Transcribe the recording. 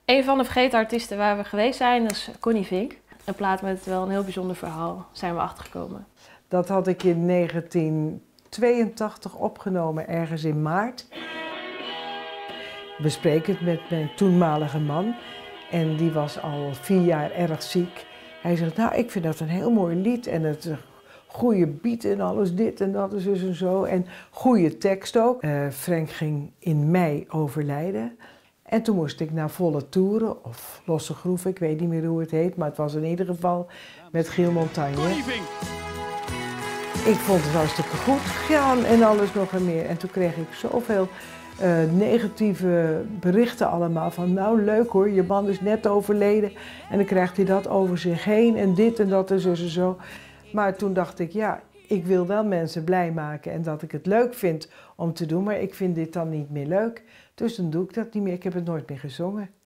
Een van de vergeten artiesten waar we geweest zijn is Connie Vink. Een plaat met wel een heel bijzonder verhaal, zijn we achtergekomen. Dat had ik in 1982 opgenomen, ergens in maart. Bespreek het met mijn toenmalige man en die was al 4 jaar erg ziek. Hij zegt, nou, ik vind dat een heel mooi lied en het goede beat en alles dit en dat en zo. En goede tekst ook. Frank ging in mei overlijden. En toen moest ik naar Volle Toeren, of Losse Groeven, ik weet niet meer hoe het heet, maar het was in ieder geval met Giel Montagne. Ik vond het hartstikke goed gaan en alles nog en meer. En toen kreeg ik zoveel negatieve berichten allemaal van, nou leuk hoor, je man is net overleden en dan krijgt hij dat over zich heen en dit en dat en zo. Maar toen dacht ik, ja, ik wil wel mensen blij maken en dat ik het leuk vind om te doen, maar ik vind dit dan niet meer leuk. Dus dan doe ik dat niet meer, ik heb het nooit meer gezongen.